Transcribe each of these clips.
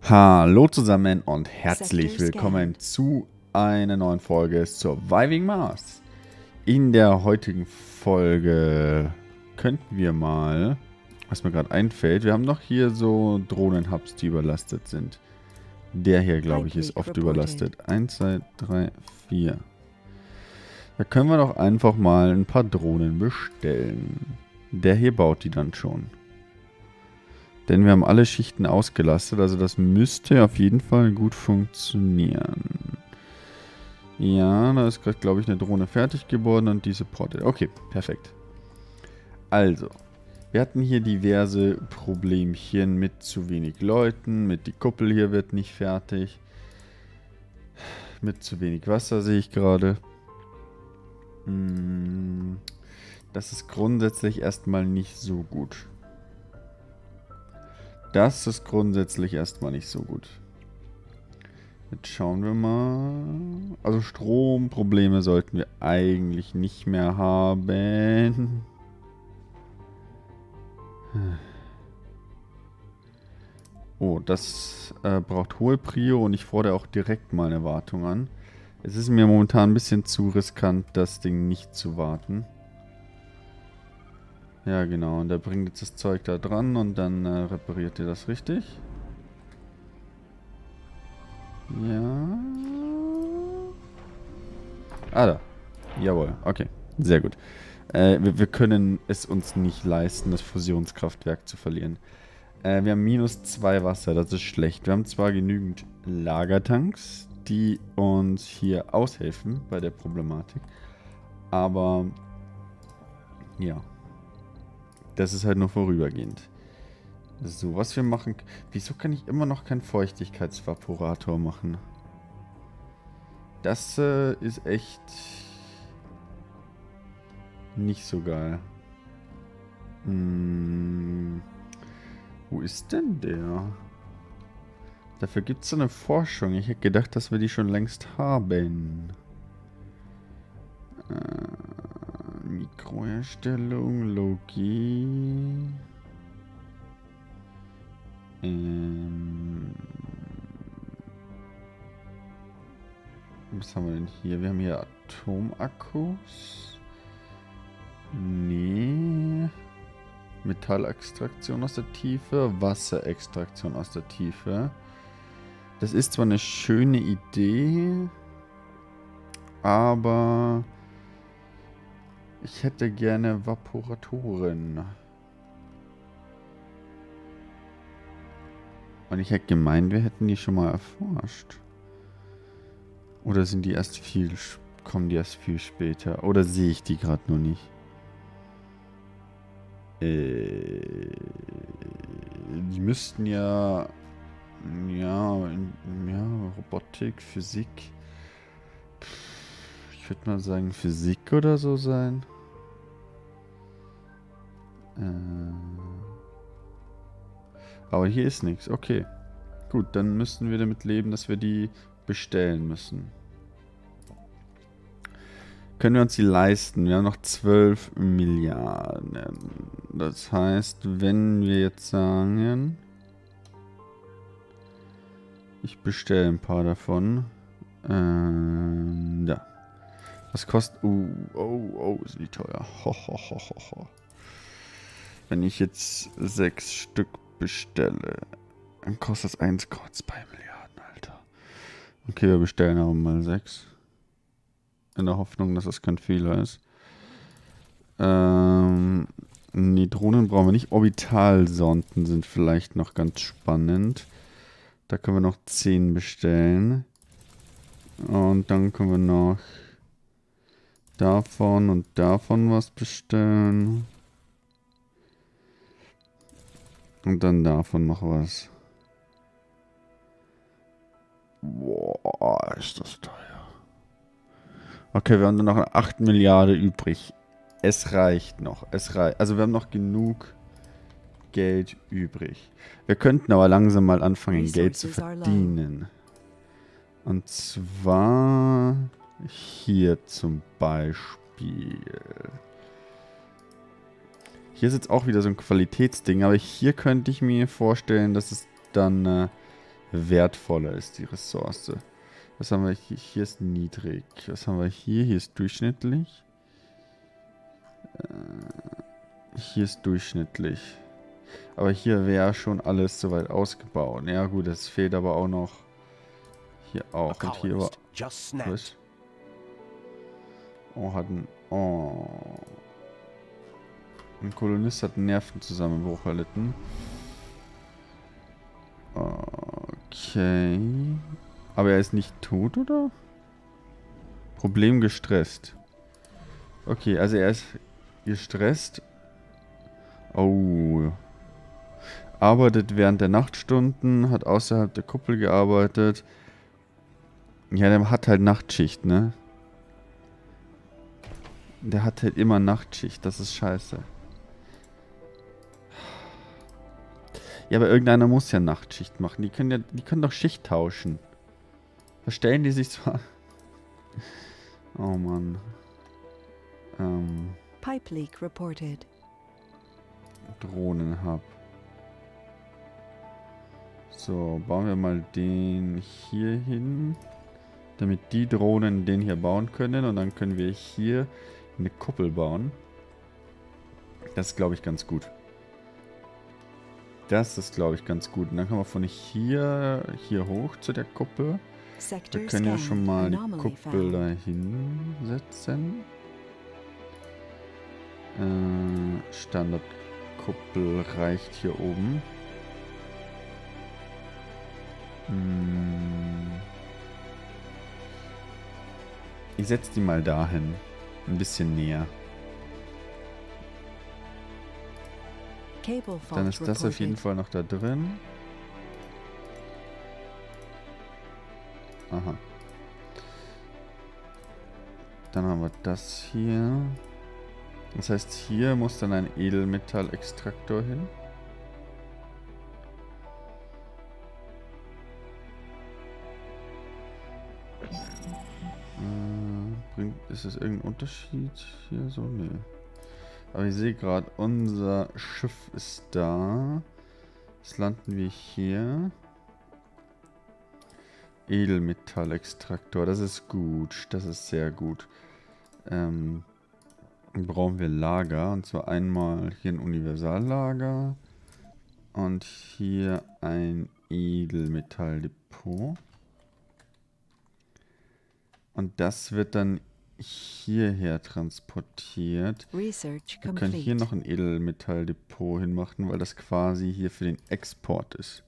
Hallo zusammen und herzlich willkommen zu einer neuen Folge Surviving Mars. In der heutigen Folge könnten wir mal, was mir gerade einfällt, wir haben noch hier so Drohnenhubs, die überlastet sind. Der hier, glaube ich, ist oft überlastet. 1, 2, 3, 4. Da können wir doch einfach mal ein paar Drohnen bestellen. Der hier baut die dann schon. Denn wir haben alle Schichten ausgelastet, also das müsste auf jeden Fall gut funktionieren. Ja, da ist gerade, glaube ich, eine Drohne fertig geworden und diese Porte. Okay, perfekt. Also, wir hatten hier diverse Problemchen mit zu wenig Leuten, mit die Kuppel hier wird nicht fertig. Mit zu wenig Wasser sehe ich gerade. Das ist grundsätzlich erstmal nicht so gut. Das ist grundsätzlich erstmal nicht so gut. Jetzt schauen wir mal. Also Stromprobleme sollten wir eigentlich nicht mehr haben. Oh, das braucht hohe Prio und ich fordere auch direkt mal eine Wartung an. Es ist mir momentan ein bisschen zu riskant, das Ding nicht zu warten. Ja, genau. Und der bringt jetzt das Zeug da dran und dann repariert ihr das richtig. Ja. Ah, da. Jawohl. Okay. Sehr gut. Wir können es uns nicht leisten, das Fusionskraftwerk zu verlieren. Wir haben -2 Wasser. Das ist schlecht. Wir haben zwar genügend Lagertanks, die uns hier aushelfen bei der Problematik. Aber ja. Das ist halt nur vorübergehend. So, was wir machen... Wieso kann ich immer noch keinen Feuchtigkeitsvaporator machen? Das ist echt... nicht so geil. Wo ist denn der? Dafür gibt es so eine Forschung. Ich hätte gedacht, dass wir die schon längst haben. Mikroherstellung, Logie. Was haben wir denn hier? Wir haben hier Atomakkus. Nee. Metallextraktion aus der Tiefe. Wasserextraktion aus der Tiefe. Das ist zwar eine schöne Idee, aber ich hätte gerne Vaporatoren. Und ich hätte gemeint, wir hätten die schon mal erforscht. Oder sind die erst viel... kommen die erst viel später? Oder sehe ich die gerade nur nicht? Die müssten ja... Ja, Robotik, Physik... Ich würde mal sagen Physik oder so sein. Aber hier ist nichts. Okay. Gut, dann müssen wir damit leben, dass wir die bestellen müssen. Können wir uns die leisten? Wir haben noch 12 Milliarden. Das heißt, wenn wir jetzt sagen... Ich bestelle ein paar davon. Ja. Was kostet... ist die teuer. Wenn ich jetzt 6 Stück bestelle, dann kostet das 1,2 Milliarden, Alter. Okay, wir bestellen aber mal 6. In der Hoffnung, dass das kein Fehler ist. Nee, Drohnen brauchen wir nicht. Orbitalsonden sind vielleicht noch ganz spannend. Da können wir noch 10 bestellen. Und dann können wir noch davon und davon was bestellen. Und dann davon noch was. Boah, ist das teuer. Okay, wir haben dann noch 8 Milliarden übrig. Es reicht noch. Also wir haben noch genug Geld übrig. Wir könnten aber langsam mal anfangen, Geld zu verdienen. Und zwar hier zum Beispiel. Hier ist jetzt auch wieder so ein Qualitätsding, aber hier könnte ich mir vorstellen, dass es dann wertvoller ist die Ressource. Was haben wir hier? Hier ist niedrig. Was haben wir hier? Hier ist durchschnittlich. Hier ist durchschnittlich. Aber hier wäre schon alles soweit ausgebaut. Ja gut, es fehlt aber auch noch hier auch. Und hier war... Was? Oh, hat ein... Oh. Ein Kolonist hat einen Nervenzusammenbruch erlitten. Okay. Aber er ist nicht tot, oder? Problem gestresst. Okay, also er ist gestresst. Oh. Arbeitet während der Nachtstunden, hat außerhalb der Kuppel gearbeitet. Ja, der hat halt Nachtschicht, ne? Der hat halt immer Nachtschicht, das ist scheiße. Ja, aber irgendeiner muss ja Nachtschicht machen. Die können doch Schicht tauschen. Verstellen die sich zwar... Oh Mann. Pipe leak reported. Drohnenhub. So, bauen wir mal den hier hin. Damit die Drohnen den hier bauen können. Und dann können wir hier eine Kuppel bauen. Das ist, glaube ich, ganz gut. Das ist, glaube ich, ganz gut. Und dann können wir von hier hoch zu der Kuppel. Wir können ja schon mal die Kuppel da hinsetzen. Standardkuppel reicht hier oben. Ich setze die mal dahin. Ein bisschen näher. Dann ist das auf jeden Fall noch da drin. Aha. Dann haben wir das hier. Das heißt, hier muss dann ein Edelmetallextraktor hin. Ist es irgendein Unterschied hier so? Nee. Aber ich sehe gerade, unser Schiff ist da. Jetzt landen wir hier. Edelmetallextraktor, das ist gut. Das ist sehr gut. Brauchen wir Lager. Und zwar einmal hier ein Universallager. Und hier ein Edelmetalldepot. Und das wird dann hierher transportiert. Wir können hier noch ein Edelmetalldepot hinmachen, weil das quasi hier für den Export ist.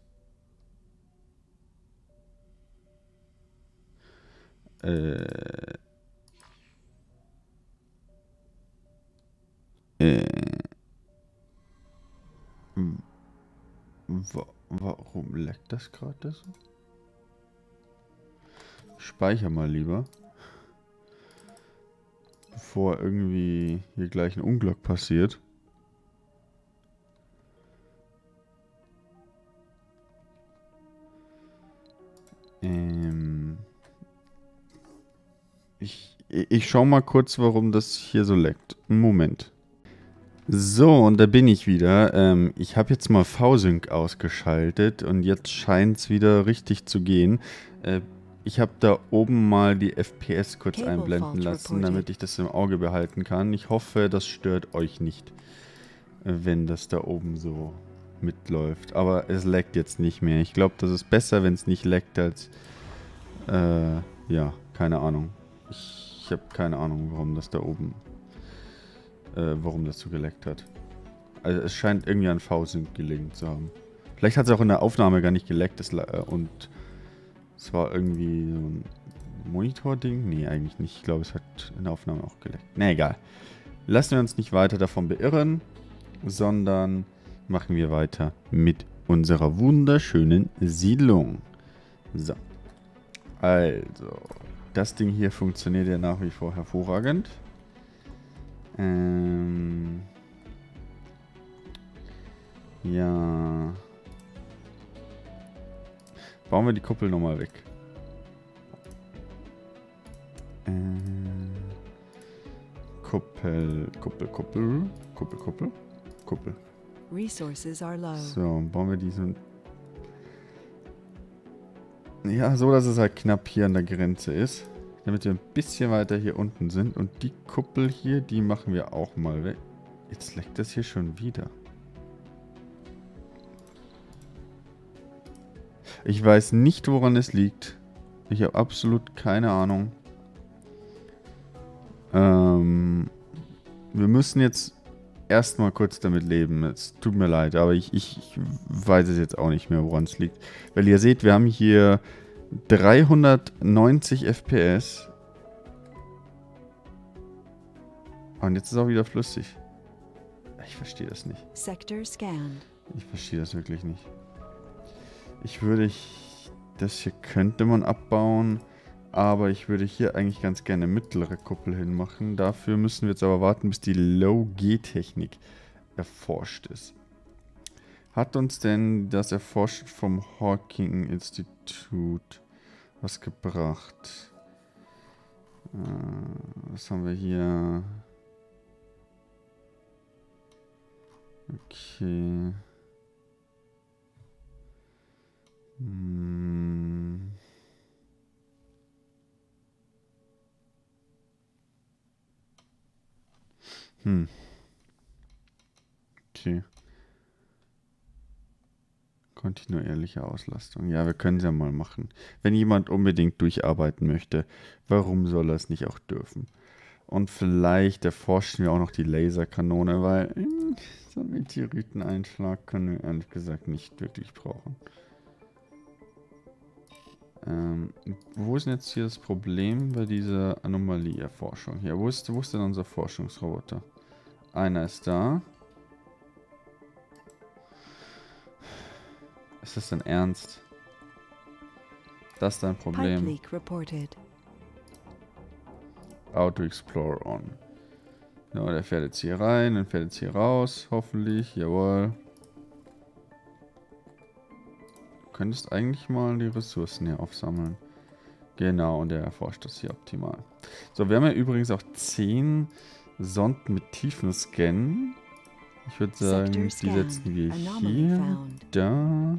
Warum leckt das gerade so? Speicher mal lieber. Bevor irgendwie hier gleich ein Unglück passiert. Ich schau mal kurz, warum das hier so leckt. Moment. So, und da bin ich wieder. Ich habe jetzt mal V-Sync ausgeschaltet und jetzt scheint es wieder richtig zu gehen. Ich habe da oben mal die FPS kurz einblenden lassen, damit ich das im Auge behalten kann. Ich hoffe, das stört euch nicht, wenn das da oben so mitläuft. Aber es leckt jetzt nicht mehr. Ich glaube, das ist besser, wenn es nicht leckt, als... ja, keine Ahnung. Ich habe keine Ahnung, warum das da oben... warum das so geleckt hat. Also es scheint irgendwie an V-Sync gelegen zu haben. Vielleicht hat es auch in der Aufnahme gar nicht geleckt und es war irgendwie so ein Monitor-Ding. Nee, eigentlich nicht. Ich glaube, es hat in der Aufnahme auch geleckt. Na egal. Lassen wir uns nicht weiter davon beirren, sondern machen wir weiter mit unserer wunderschönen Siedlung. So. Also, das Ding hier funktioniert ja nach wie vor hervorragend. Ja. Bauen wir die Kuppel nochmal weg. Kuppel. Resources are low. So, bauen wir diesen. Ja, so, dass es halt knapp hier an der Grenze ist. Damit wir ein bisschen weiter hier unten sind. Und die Kuppel hier, die machen wir auch mal weg. Jetzt leckt das hier schon wieder. Ich weiß nicht, woran es liegt. Ich habe absolut keine Ahnung. Wir müssen jetzt erstmal kurz damit leben. Es tut mir leid, aber ich weiß es jetzt auch nicht mehr, woran es liegt. Weil ihr seht, wir haben hier 390 FPS. Und jetzt ist es auch wieder flüssig. Ich verstehe das nicht. Sector scanned. Ich verstehe das wirklich nicht. Das hier könnte man abbauen, aber ich würde hier eigentlich ganz gerne mittlere Kuppel hinmachen. Dafür müssen wir jetzt aber warten, bis die Low-G-Technik erforscht ist. Hat uns denn das Erforschen vom Hawking-Institut was gebracht? Was haben wir hier? Okay. Okay. Kontinuierliche Auslastung. Ja, wir können es ja mal machen. Wenn jemand unbedingt durcharbeiten möchte, warum soll er es nicht auch dürfen? Und vielleicht erforschen wir auch noch die Laserkanone, weil so einen Meteoriteneinschlag können wir ehrlich gesagt nicht wirklich brauchen. Wo ist denn jetzt hier das Problem bei dieser Anomalieerforschung? Hier, wo ist denn unser Forschungsroboter? Einer ist da. Ist das denn ernst? Das ist dein Problem. Pipe leak reported. Auto Explorer on. Ja, der fährt jetzt hier rein, dann fährt jetzt hier raus, hoffentlich. Jawohl. Du könntest eigentlich mal die Ressourcen hier aufsammeln. Genau, und der erforscht das hier optimal. So, wir haben ja übrigens auch 10 Sonden mit Tiefenscan. Ich würde sagen, die setzen wir hier, da.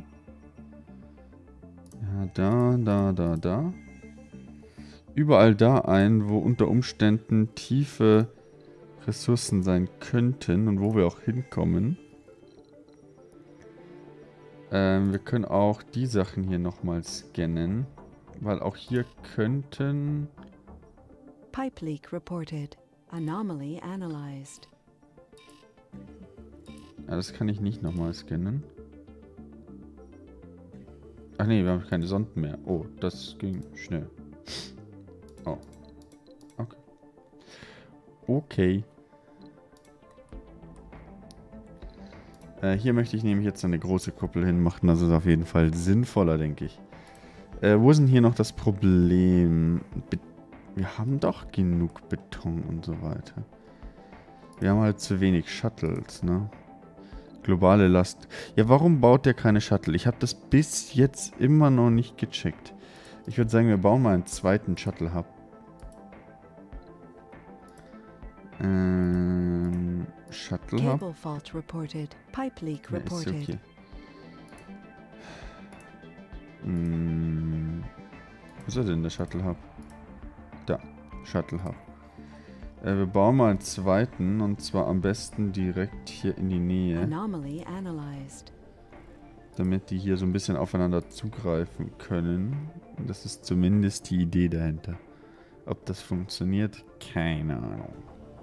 Ja, da. Überall da ein, wo unter Umständen tiefe Ressourcen sein könnten und wo wir auch hinkommen. Wir können auch die Sachen hier nochmal scannen, weil auch hier könnten... Pipe leak reported. Anomaly analyzed. Ja, das kann ich nicht nochmal scannen. Ach nee, wir haben keine Sonden mehr. Oh, das ging schnell. Oh. Okay. Okay. Hier möchte ich nämlich jetzt eine große Kuppel hinmachen. Das ist auf jeden Fall sinnvoller, denke ich. Wo ist denn hier noch das Problem? Wir haben doch genug Beton und so weiter. Wir haben halt zu wenig Shuttles, ne? Globale Last. Ja, warum baut der keine Shuttle? Ich habe das bis jetzt immer noch nicht gecheckt. Ich würde sagen, wir bauen mal einen zweiten Shuttle-Hub. Shuttle-Hub. Cable fault reported. Pipe leak Ja, ist reported. okay. Wo ist er denn, der Shuttle-Hub? Da, Shuttle-Hub. Wir bauen mal einen zweiten, und zwar am besten direkt hier in die Nähe, Anomaly analyzed. damit die hier so ein bisschen aufeinander zugreifen können. Das ist zumindest die Idee dahinter. Ob das funktioniert, keine Ahnung.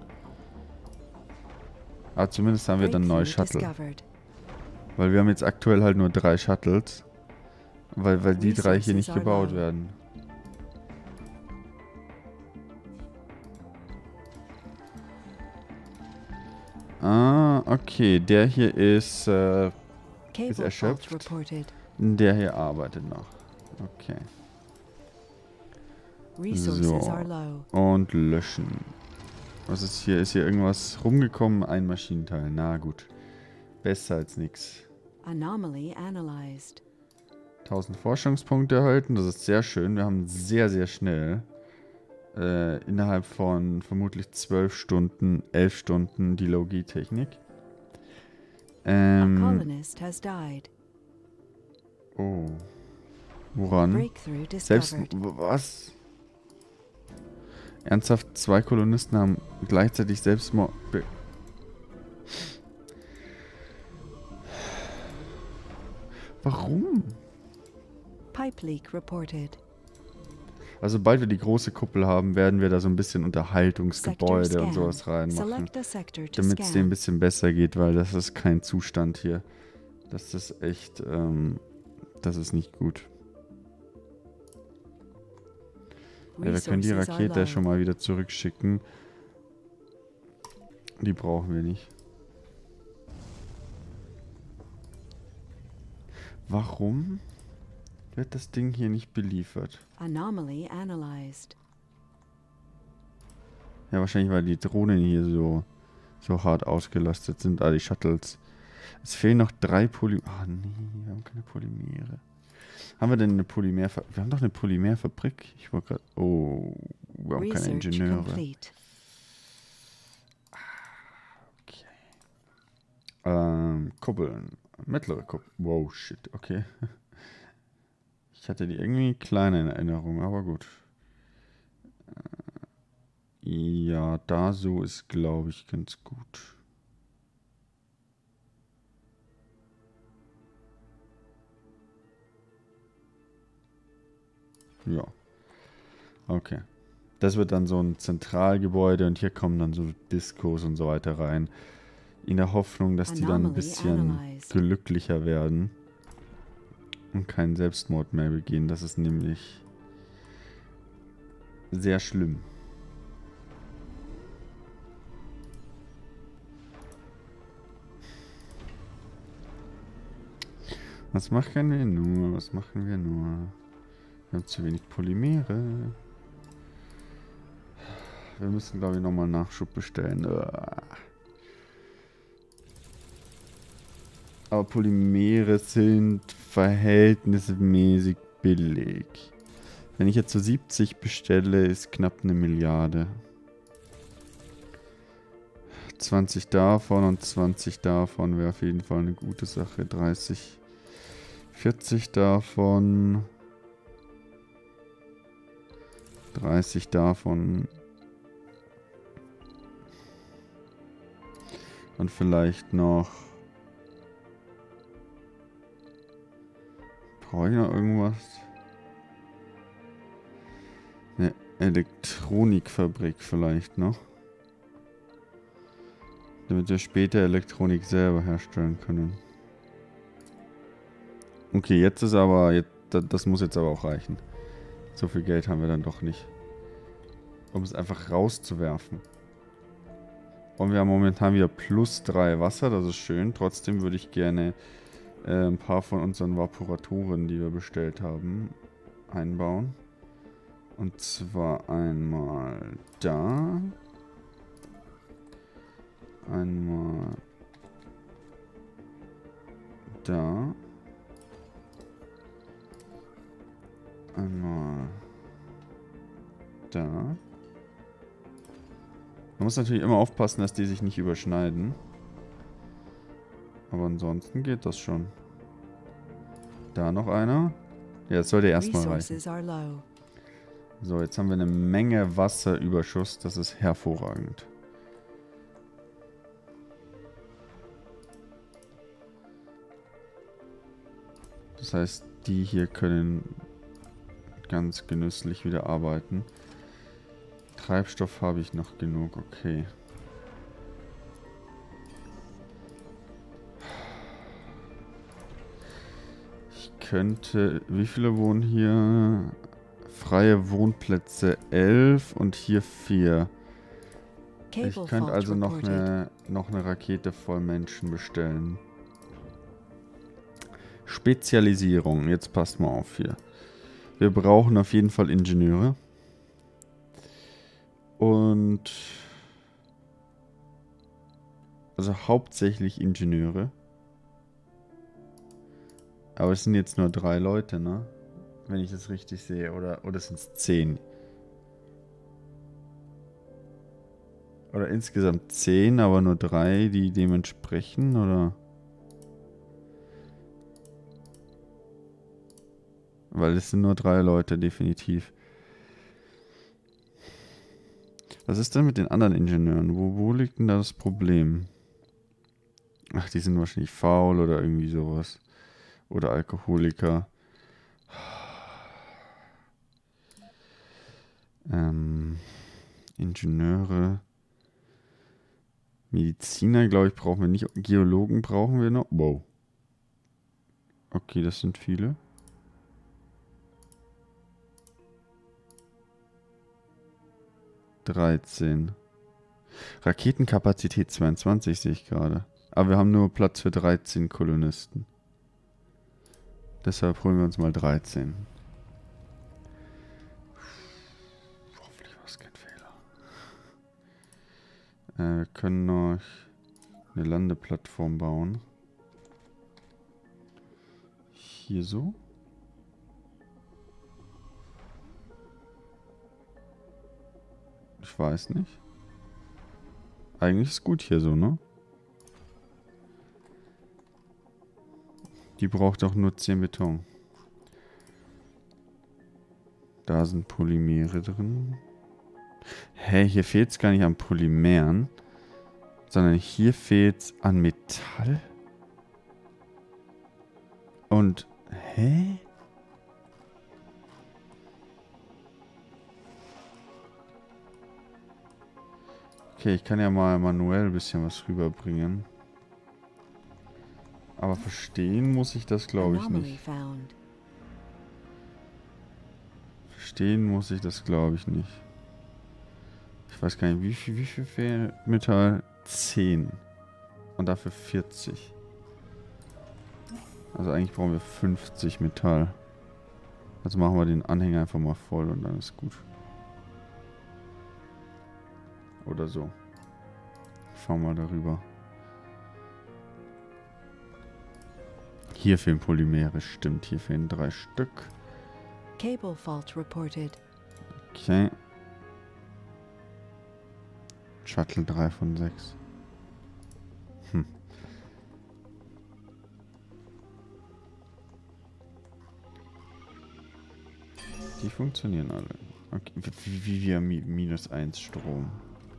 Aber zumindest haben wir dann neue Breakthrough Shuttle. discovered. Weil wir haben jetzt aktuell halt nur 3 Shuttles. Weil die 3 hier nicht Resources are gebaut low. werden. Ah, okay. Der hier ist Cable erschöpft. fault reported. Der hier arbeitet noch. Okay. Resources So. are low. Und löschen. Was ist hier? Ist hier irgendwas rumgekommen? Ein Maschinenteil. Na gut. Besser als nichts. Anomaly analyzed. 1000 Forschungspunkte erhalten. Das ist sehr schön. Wir haben sehr, sehr schnell innerhalb von vermutlich 12 Stunden, 11 Stunden die Low-G-Technik. A colonist has died. Oh. Woran? Breakthrough Selbst... discovered. Was? Ernsthaft, 2 Kolonisten haben gleichzeitig Selbstmord... Warum? Pipe leak reported. Also sobald wir die große Kuppel haben, werden wir da so ein bisschen Unterhaltungsgebäude und sowas reinmachen. Select a sector to Damit es denen ein scan. bisschen besser geht, weil das ist kein Zustand hier. Das ist echt, das ist nicht gut. Ja, wir können die Resources are Rakete low. schon mal wieder zurückschicken. Die brauchen wir nicht. Warum wird das Ding hier nicht beliefert? Anomaly analyzed. Ja, wahrscheinlich, weil die Drohnen hier so hart ausgelastet sind. Ah, die Shuttles. Es fehlen noch 3 Polymere. Ah, nee, wir haben keine Polymere. Haben wir denn eine Polymerfabrik? Wir haben doch eine Polymerfabrik. Ich wollte gerade... Oh, wir haben keine Research Ingenieure. complete. Kuppeln. Mittlere Kuppel. Wow, shit, okay. Ich hatte die irgendwie kleine in Erinnerung, aber gut. Ja, da so ist, glaube ich, ganz gut. Ja. Okay. Das wird dann so ein Zentralgebäude und hier kommen dann so Diskos und so weiter rein. In der Hoffnung, dass die dann ein bisschen glücklicher werden und keinen Selbstmord mehr begehen. Das ist nämlich sehr schlimm. Was machen wir nur? Was machen wir nur? Wir haben zu wenig Polymere. Wir müssen, glaube ich, nochmal Nachschub bestellen. Aber Polymere sind verhältnismäßig billig. Wenn ich jetzt so 70 bestelle, ist knapp 1 Milliarde. 20 davon und 20 davon wäre auf jeden Fall eine gute Sache. 30, 40 davon. 30 davon. Und vielleicht noch... Brauche ich noch irgendwas? Eine Elektronikfabrik vielleicht noch. Damit wir später Elektronik selber herstellen können. Okay, jetzt ist aber... das muss jetzt aber auch reichen. So viel Geld haben wir dann doch nicht. Um es einfach rauszuwerfen. Und wir haben momentan wieder +3 Wasser, das ist schön. Trotzdem würde ich gerne ein paar von unseren Vaporatoren, die wir bestellt haben, einbauen. Und zwar einmal da. Einmal da. Einmal da. Man muss natürlich immer aufpassen, dass die sich nicht überschneiden. Aber ansonsten geht das schon. Da noch einer. Ja, das sollte erstmal reichen. So, jetzt haben wir eine Menge Wasserüberschuss. Das ist hervorragend. Das heißt, die hier können ganz genüsslich wieder arbeiten. Treibstoff habe ich noch genug, okay. Ich könnte... Wie viele wohnen hier? Freie Wohnplätze 11 und hier 4. Ich könnte also noch eine Rakete voll Menschen bestellen. Spezialisierung. Jetzt passt mal auf hier. Wir brauchen auf jeden Fall Ingenieure. Und... Also hauptsächlich Ingenieure. Aber es sind jetzt nur 3 Leute, ne? Wenn ich das richtig sehe. Oder sind es 10? Oder insgesamt 10, aber nur 3, die dem entsprechen, oder? Weil es sind nur 3 Leute, definitiv. Was ist denn mit den anderen Ingenieuren? Wo liegt denn da das Problem? Ach, die sind wahrscheinlich faul oder irgendwie sowas. Oder Alkoholiker. Ingenieure. Mediziner, glaube ich, brauchen wir nicht. Geologen brauchen wir noch. Wow. Okay, das sind viele. (13). Raketenkapazität 22 sehe ich gerade. Aber wir haben nur Platz für 13 Kolonisten. Deshalb holen wir uns mal 13. Hoffentlich war es kein Fehler. Wir können noch eine Landeplattform bauen. Hier so. Ich weiß nicht. Eigentlich ist gut hier so, ne? Die braucht auch nur 10 Beton. Da sind Polymere drin. Hä, hier fehlt es gar nicht an Polymeren, sondern hier fehlt es an Metall. Und, hä? Okay, ich kann ja mal manuell ein bisschen was rüberbringen. Aber verstehen muss ich das, glaube ich, nicht. Verstehen muss ich das, glaube ich, nicht. Ich weiß gar nicht, wie viel fehlt Metall? 10. Und dafür 40. Also eigentlich brauchen wir 50 Metall. Also machen wir den Anhänger einfach mal voll und dann ist gut. Oder so. Fahren wir darüber. Hier fehlen Polymere, stimmt. Hier fehlen 3 Stück. Cable fault reported. Okay. Shuttle 3 von 6. Die funktionieren alle. Okay. Wie wir -1 Strom.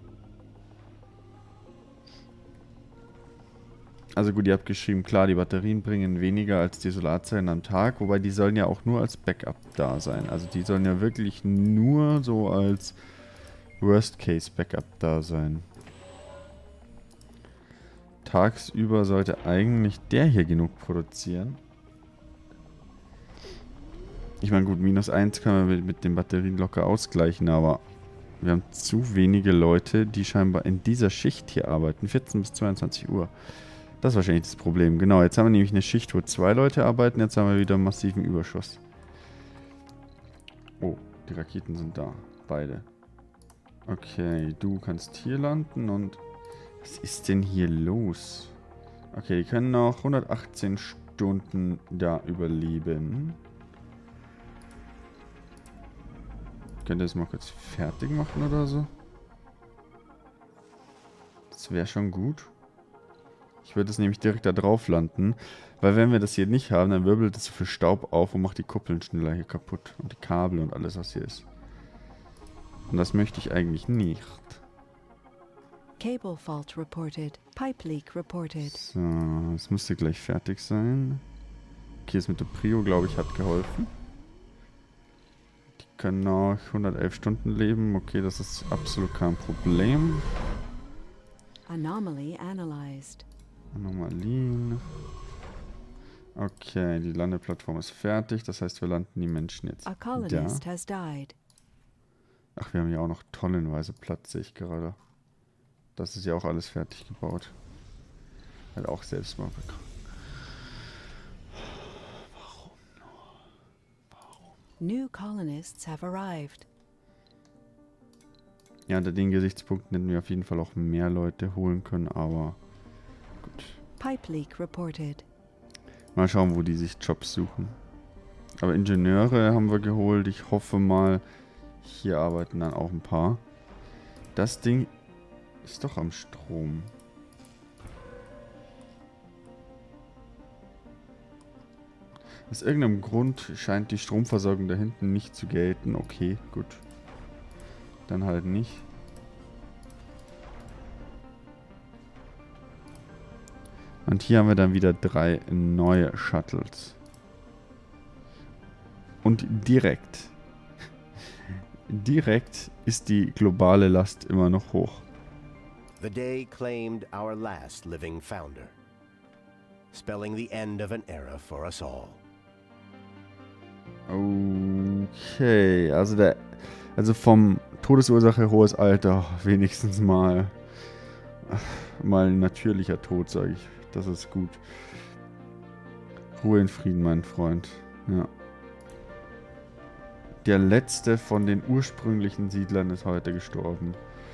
Also gut, ihr habt geschrieben, klar, die Batterien bringen weniger als die Solarzellen am Tag, wobei die sollen ja auch nur als Backup da sein. Also die sollen ja wirklich nur so als Worst-Case-Backup da sein. Tagsüber sollte eigentlich der hier genug produzieren. Ich meine gut, -1 können wir mit den Batterien locker ausgleichen, aber wir haben zu wenige Leute, die scheinbar in dieser Schicht hier arbeiten. 14 bis 22 Uhr. Das ist wahrscheinlich das Problem. Genau, jetzt haben wir nämlich eine Schicht, wo 2 Leute arbeiten. Jetzt haben wir wieder massiven Überschuss. Oh, die Raketen sind da. Beide. Okay, du kannst hier landen und... Was ist denn hier los? Okay, die können noch 118 Stunden da überleben. Könnt ihr das mal kurz fertig machen oder so? Das wäre schon gut. Ich würde es nämlich direkt da drauf landen, weil wenn wir das hier nicht haben, dann wirbelt es so viel Staub auf und macht die Kuppeln schneller hier kaputt. Und die Kabel und alles, was hier ist. Und das möchte ich eigentlich nicht. Cable fault reported. Pipe leak reported. So, es müsste gleich fertig sein. Okay, das mit der Prio, glaube ich, hat geholfen. Die können noch 111 Stunden leben. Okay, das ist absolut kein Problem. Anomaly analyzed. Anomalien. Okay, die Landeplattform ist fertig. Das heißt, wir landen die Menschen jetzt A da. colonist has died. Ach, wir haben ja auch noch tonnenweise Platz, sehe ich gerade. Das ist ja auch alles fertig gebaut. Hat auch selbst mal bekommen. Warum nur? Warum? New colonists have arrived. Ja, unter den Gesichtspunkten hätten wir auf jeden Fall auch mehr Leute holen können, aber gut. Pipe leak reported. Mal schauen, wo die sich Jobs suchen. Aber Ingenieure haben wir geholt. Ich hoffe mal, hier arbeiten dann auch ein paar. Das Ding ist doch am Strom. Aus irgendeinem Grund scheint die Stromversorgung da hinten nicht zu gelten. Okay, gut. Dann halt nicht. Und hier haben wir dann wieder 3 neue Shuttles. Und direkt ist die globale Last immer noch hoch. The day claimed our last living founder, spelling the end of an era for us all. Okay, also vom Todesursache hohes Alter wenigstens mal ein natürlicher Tod, sage ich. Das ist gut. Ruhe in Frieden, mein Freund. Ja. Der letzte von den ursprünglichen Siedlern ist heute gestorben.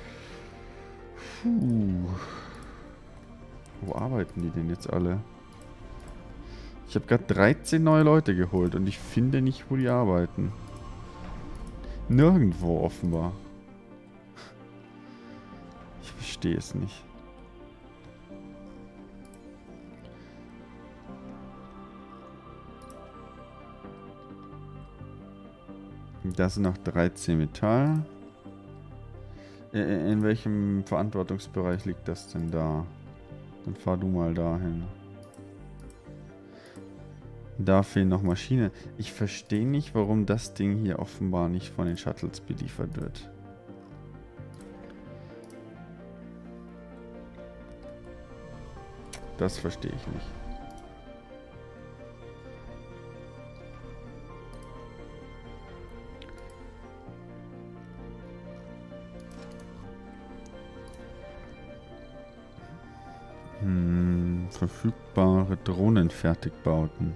Puh. Wo arbeiten die denn jetzt alle? Ich habe gerade 13 neue Leute geholt und ich finde nicht, wo die arbeiten. Nirgendwo offenbar. Ich verstehe es nicht. Das sind noch 13 Metall. In welchem Verantwortungsbereich liegt das denn da? Dann fahr du mal dahin. Da fehlen noch Maschinen. Ich verstehe nicht, warum das Ding hier offenbar nicht von den Shuttles beliefert wird. Das verstehe ich nicht. Verfügbare Drohnenfertigbauten.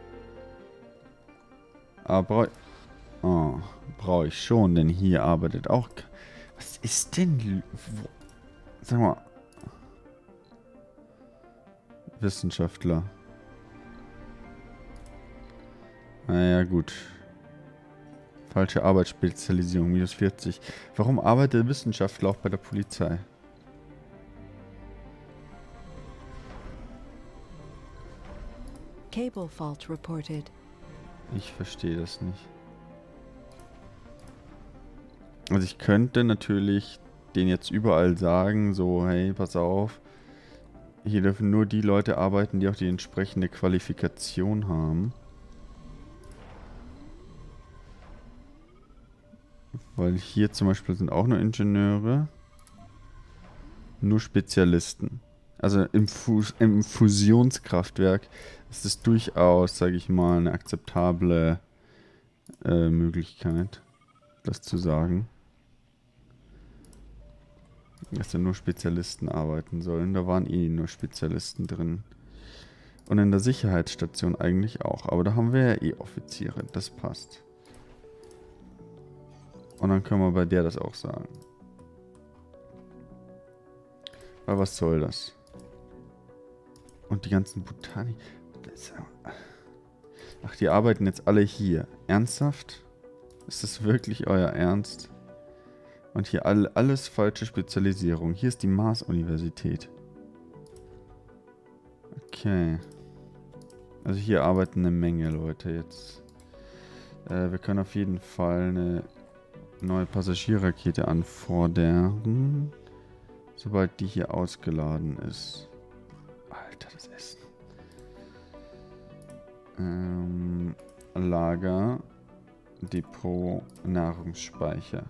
Aber brauche ich schon, denn hier arbeitet auch... Was ist denn... Sag mal... Wissenschaftler. Naja, gut. Falsche Arbeitsspezialisierung, minus 40. Warum arbeitet Wissenschaftler auch bei der Polizei? Cable fault reported. Ich verstehe das nicht. Also ich könnte natürlich denen jetzt überall sagen, so, hey, pass auf, hier dürfen nur die Leute arbeiten, die auch die entsprechende Qualifikation haben. Weil hier zum Beispiel sind auch nur Ingenieure, nur Spezialisten. Also im Fusionskraftwerk ist es durchaus, sage ich mal, eine akzeptable Möglichkeit, das zu sagen. Dass da nur Spezialisten arbeiten sollen. Da waren eh nur Spezialisten drin. Und in der Sicherheitsstation eigentlich auch. Aber da haben wir ja eh Offiziere. Das passt. Und dann können wir bei der das auch sagen. Aber was soll das? Und die ganzen Botanik... Ach, die arbeiten jetzt alle hier. Ernsthaft? Ist das wirklich euer Ernst? Und hier alles falsche Spezialisierung. Hier ist die Mars-Universität. Okay. Also hier arbeiten eine Menge Leute jetzt. Wir können auf jeden Fall eine neue Passagierrakete anfordern. Sobald die hier ausgeladen ist. Alter, das Essen. Lager. Depot. Nahrungsspeicher.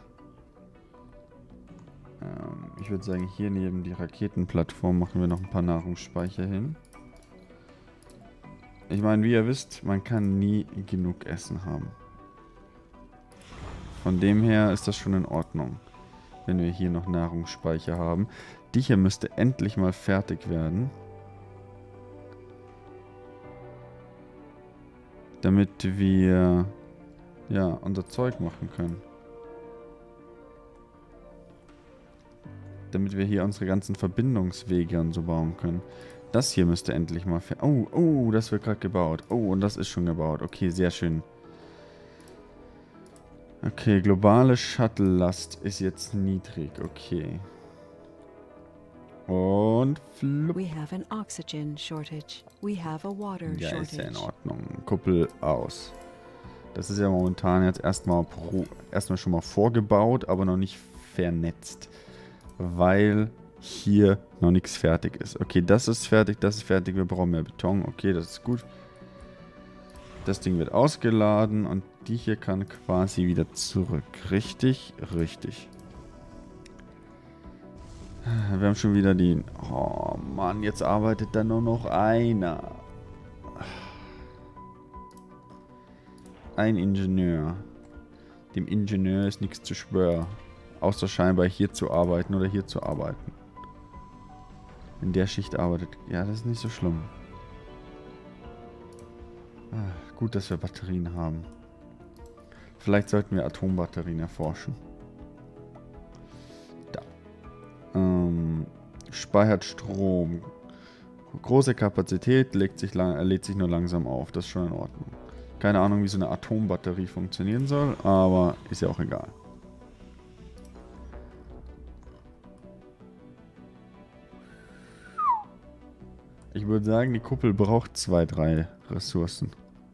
Ich würde sagen, hier neben die Raketenplattform machen wir noch ein paar Nahrungsspeicher hin. Ich meine, wie ihr wisst, man kann nie genug Essen haben. Von dem her ist das schon in Ordnung, wenn wir hier noch Nahrungsspeicher haben. Die hier müsste endlich mal fertig werden. Damit wir ja unser Zeug machen können. Damit wir hier unsere ganzen Verbindungswege und so bauen können. Das hier müsste endlich mal fertig. Oh, das wird gerade gebaut. Oh, und das ist schon gebaut. Okay, sehr schön. Okay, globale Shuttle-Last ist jetzt niedrig. Okay. Und Und flupp. We have an oxygen shortage. We have a water Ja, ist ja in shortage. Ordnung. Kuppel aus. Das ist ja momentan jetzt erstmal schon mal vorgebaut, aber noch nicht vernetzt. Weil hier noch nichts fertig ist. Okay, das ist fertig, wir brauchen mehr Beton. Okay, das ist gut. Das Ding wird ausgeladen und die hier kann quasi wieder zurück. Richtig, richtig. Wir haben schon wieder die... Oh Mann, jetzt arbeitet da nur noch einer. Ein Ingenieur. Dem Ingenieur ist nichts zu schwören. Außer scheinbar hier zu arbeiten oder hier zu arbeiten. In der Schicht arbeitet... Ja, das ist nicht so schlimm. Gut, dass wir Batterien haben. Vielleicht sollten wir Atombatterien erforschen. Da. Speichert Strom. Große Kapazität, lädt sich nur langsam auf. Das ist schon in Ordnung. Keine Ahnung, wie so eine Atombatterie funktionieren soll, aber ist ja auch egal. Ich würde sagen, die Kuppel braucht 2, 3 Ressourcen.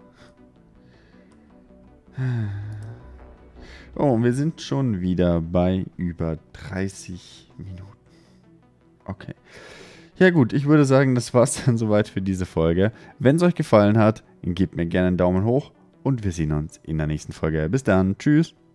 Oh, und wir sind schon wieder bei über 30 Minuten. Okay. Ja gut, ich würde sagen, das war's dann soweit für diese Folge. Wenn es euch gefallen hat, gebt mir gerne einen Daumen hoch und wir sehen uns in der nächsten Folge. Bis dann. Tschüss.